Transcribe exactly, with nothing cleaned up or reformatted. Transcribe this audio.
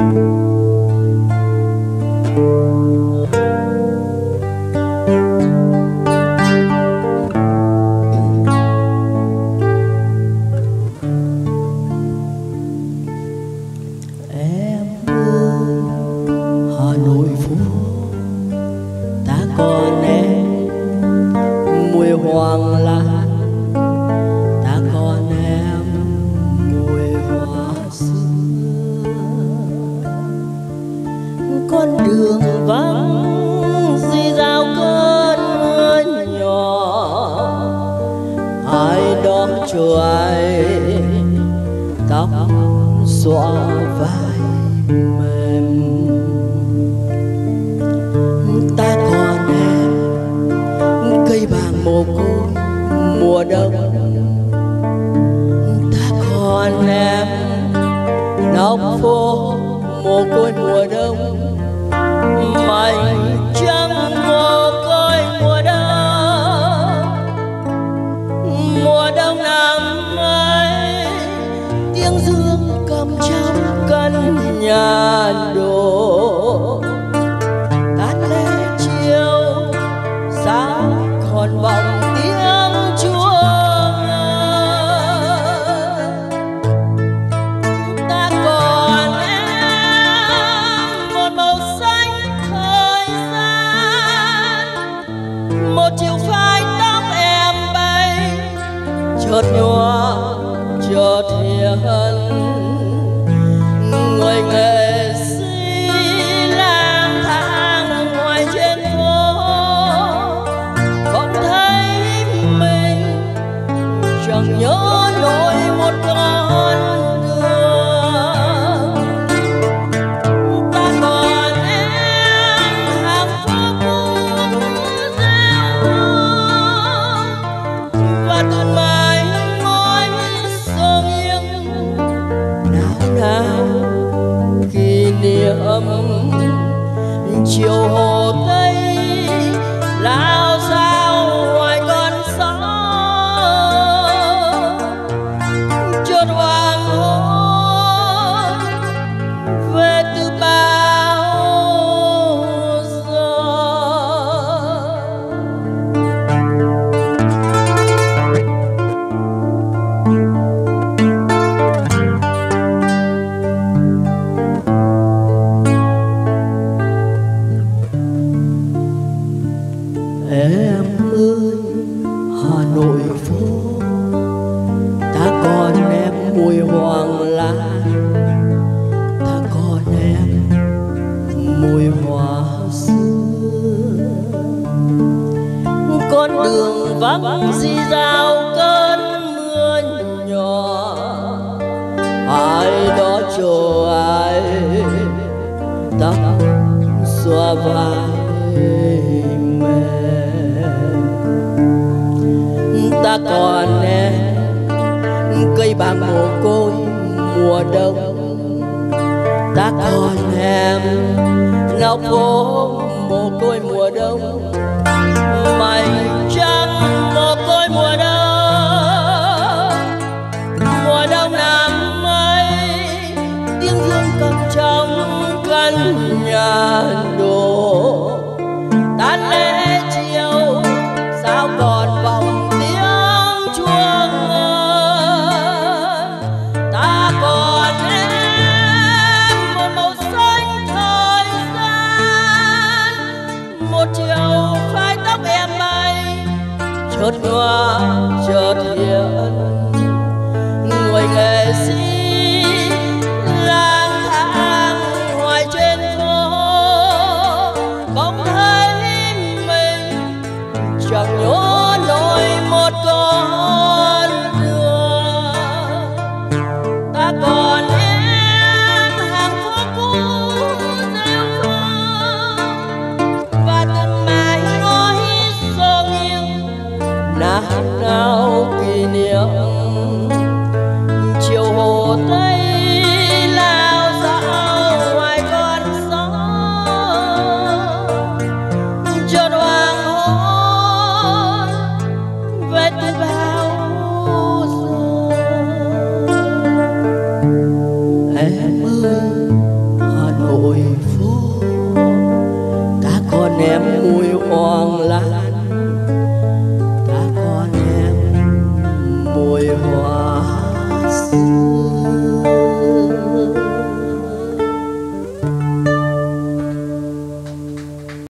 còn em mùi hoàng lan, ta còn em mùi hoa xưa. Con đường vắng di dao cơn mưa nhỏ, ai đó chờ ai tóc xõa vai mềm. Ta còn em cây bàng mồ côi mùa đông, ta còn em nóc phố mồ côi mùa đông, mảnh trăng mồ côi mùa đông. Mùa đông năm ấy tiếng dương cầm trong căn nhà đổ, tắt lê chiều sáng còn vọng tiếng chuông. Ta còn em một màu xanh thời gian, một chiều phai tóc em bay chợt nhòa chợt hiền. Người nghệ sĩ lang thang ngoài trên phố, bỗng thấy mình chẳng nhớ nổi một con đường. Ta còn em hàng phố cũ rêu hương, và tuần mai ngói sơ nghiêng nào nào kỷ niệm chiều hồ Tây lao sao ngoài con sóng. Chợt hoàng hôn về từ bao giờ. Em ơi Hà Nội phố, ta còn em mùi hoàng lan, ta còn em mùi hoa xưa. Con đường vắng di dao cơn mưa nhỏ, ai đó chờ ai tóc xõa vai mềm. Ta còn em cây bàng mồ côi mùa đông, ta còn em nóc phố mồ côi mùa đông, mảnh trăng mồ côi mùa đông. Mùa đông năm ấy tiếng dương cầm trong căn nhà đổ, tán lễ chiều sao còn vọng tiếng chuông. Ta còn em một màu xanh thời gian, một chiều phai tóc em bay chợt nhòa chợt hiền. Người nghệ sĩ lang thang ngoài trên phố, bỗng thấy mình chẳng nhớ nổi một con đường. Ta còn em hàng phố cũ rêu phương, và từng mái ngói xô nghiêng nào nào kỷ niệm chiều hồ Tây